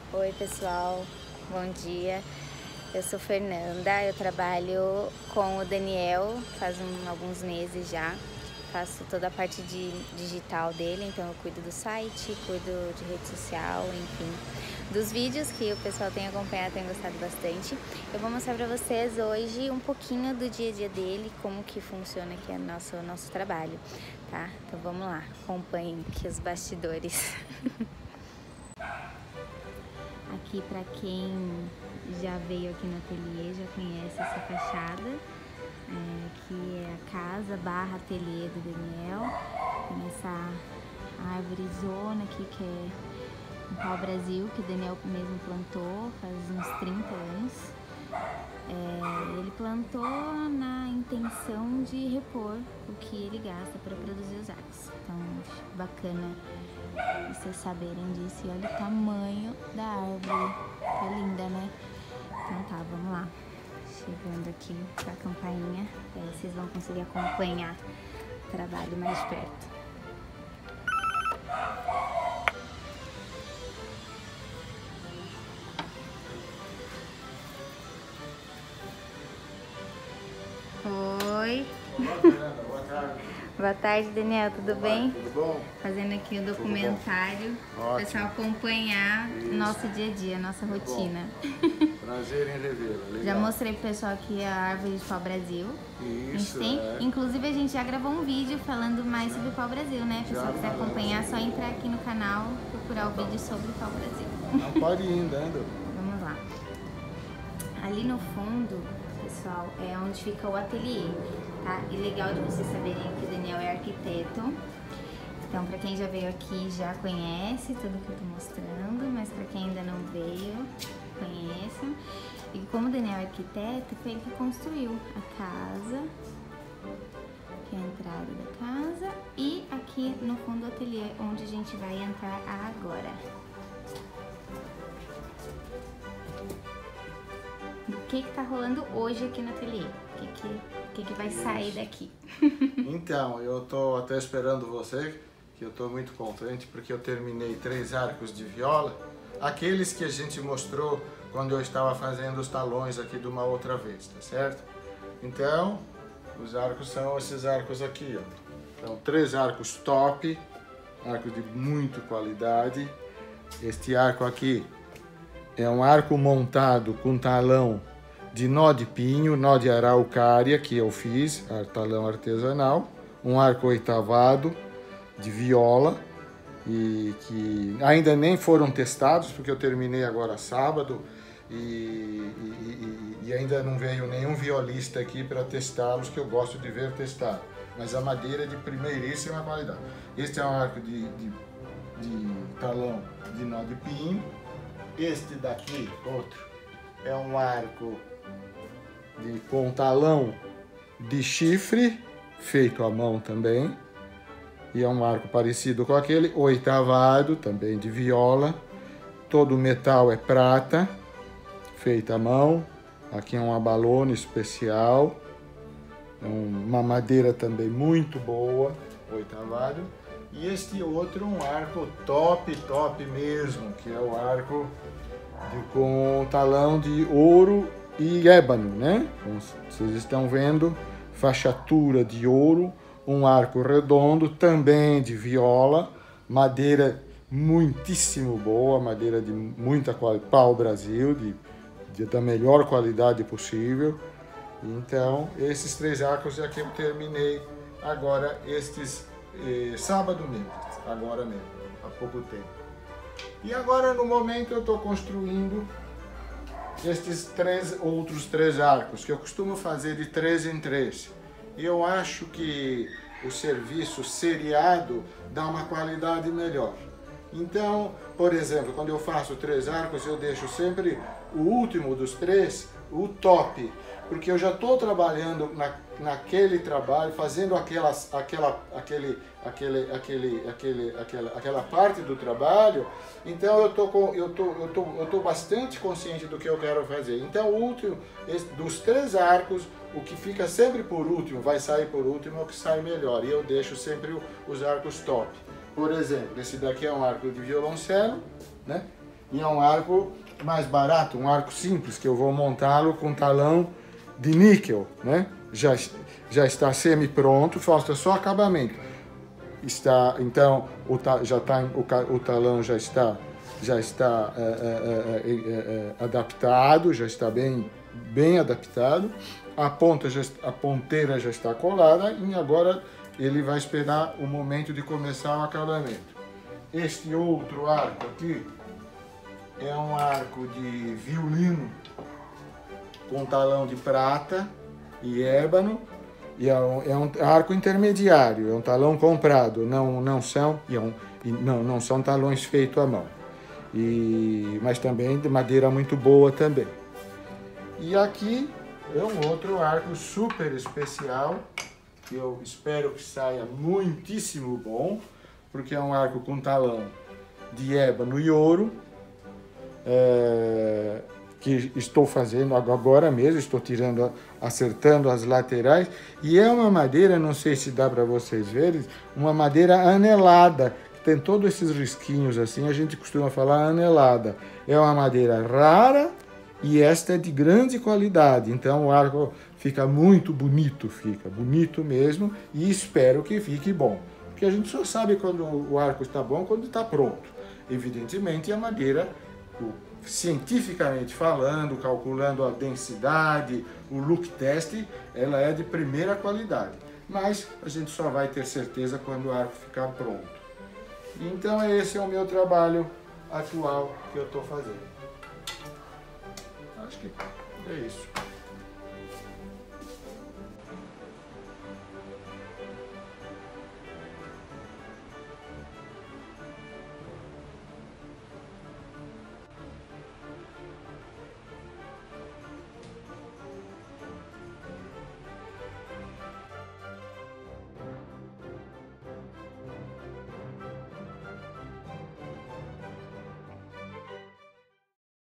Oi pessoal, bom dia. Eu sou Fernanda, eu trabalho com o Daniel faz alguns meses já. Faço toda a parte de digital dele, então eu cuido do site, cuido de rede social, enfim. Dos vídeos que o pessoal tem acompanhado, tem gostado bastante. Eu vou mostrar pra vocês hoje um pouquinho do dia a dia dele, como que funciona aqui o nosso trabalho, tá? Então vamos lá, acompanhem aqui os bastidores. Aqui, para quem já veio aqui no ateliê, já conhece essa fachada, que é a casa / ateliê do Daniel. Tem essa árvore zona aqui que é um pau-brasil, que o Daniel mesmo plantou faz uns 30 anos. Ele plantou na intenção de repor o que ele gasta para produzir os arcos. Então, bacana vocês saberem disso. E olha o tamanho da árvore, tá linda, né? Então tá, vamos lá. Chegando aqui com a campainha, aí vocês vão conseguir acompanhar o trabalho mais de perto. Oi. Boa tarde. Boa tarde, Daniel, tudo bem? Tudo bom? Fazendo aqui o documentário, para o pessoal acompanhar o nosso dia a dia, nossa rotina. Prazer em revê-la. Já mostrei pro pessoal aqui a árvore de pau-brasil. Isso, Inclusive a gente já gravou um vídeo falando mais sobre o pau-brasil, né? Se você quiser acompanhar, é só entrar aqui no canal, procurar o vídeo sobre o pau-brasil. Não pode ir andando. Vamos lá. Ali no fundo, pessoal, é onde fica o ateliê, tá? E legal de vocês saberem que o Daniel é arquiteto. Então, pra quem já veio aqui, já conhece tudo que eu tô mostrando, mas pra quem ainda não veio, conheçam. E como o Daniel é arquiteto, foi ele que construiu a casa, que é a entrada da casa, e aqui no fundo do ateliê, onde a gente vai entrar agora. O que tá rolando hoje aqui no ateliê? O que vai sair daqui? Então, eu tô até esperando você, que eu tô muito contente porque eu terminei 3 arcos de viola, aqueles que a gente mostrou quando eu estava fazendo os talões aqui de uma outra vez, tá certo? Então, os arcos são esses arcos aqui, ó. Então, 3 arcos top, arcos de muita qualidade. Este arco aqui é um arco montado com talão de nó de pinho, nó de araucária, que eu fiz, talão artesanal. Um arco oitavado de viola, e que ainda nem foram testados, porque eu terminei agora sábado, e ainda não veio nenhum violista aqui para testá-los, que eu gosto de ver testar. Mas a madeira é de primeiríssima qualidade. Este é um arco de talão de nó de pinho. Este daqui, outro, é um arco com talão de chifre, feito à mão também. E é um arco parecido com aquele, oitavado, também de viola. Todo o metal é prata, feito à mão. Aqui é um abalone especial. Uma madeira também muito boa, oitavado. E este outro, um arco top mesmo, que é o arco com talão de ouro e ébano, né? Como vocês estão vendo, fachatura de ouro, um arco redondo, também de viola, madeira muitíssimo boa, madeira de muita qualidade, pau-brasil, da melhor qualidade possível. Então, esses 3 arcos é que eu terminei agora, sábado mesmo, agora mesmo, há pouco tempo. E agora, no momento, eu estou construindo estes outros 3 arcos, que eu costumo fazer de 3 em 3. E eu acho que o serviço seriado dá uma qualidade melhor. Então, por exemplo, quando eu faço 3 arcos, eu deixo sempre o último dos 3, o top, porque eu já estou trabalhando naquele trabalho, fazendo aquela parte do trabalho. Então eu tô bastante consciente do que eu quero fazer. Então o último dos 3 arcos, o que fica sempre por último, vai sair por último, é o que sai melhor. E eu deixo sempre os arcos top. Por exemplo, esse daqui é um arco de violoncelo, né? E é um arco mais barato, um arco simples, que eu vou montá-lo com talão de níquel, né? Já está semi-pronto, falta só acabamento. Então, o talão já está adaptado, já está bem adaptado. A ponteira já está colada e agora ele vai esperar o momento de começar o acabamento. Este outro arco aqui é um arco de violino com talão de prata e ébano, e é um arco intermediário, é um talão comprado, não são talões feitos à mão, mas também de madeira muito boa também. E aqui é um outro arco super especial, que eu espero que saia muitíssimo bom, porque é um arco com talão de ébano e ouro, que estou fazendo agora mesmo, estou acertando as laterais, e é uma madeira, não sei se dá para vocês verem, uma madeira anelada, que tem todos esses risquinhos assim, a gente costuma falar anelada. É uma madeira rara e esta é de grande qualidade, então o arco fica muito bonito, fica bonito mesmo, e espero que fique bom, porque a gente só sabe quando o arco está bom, quando está pronto. Evidentemente, a madeira, cientificamente falando, calculando a densidade, o look test, ela é de primeira qualidade. Mas a gente só vai ter certeza quando o arco ficar pronto. Então esse é o meu trabalho atual que eu estou fazendo. Acho que é isso.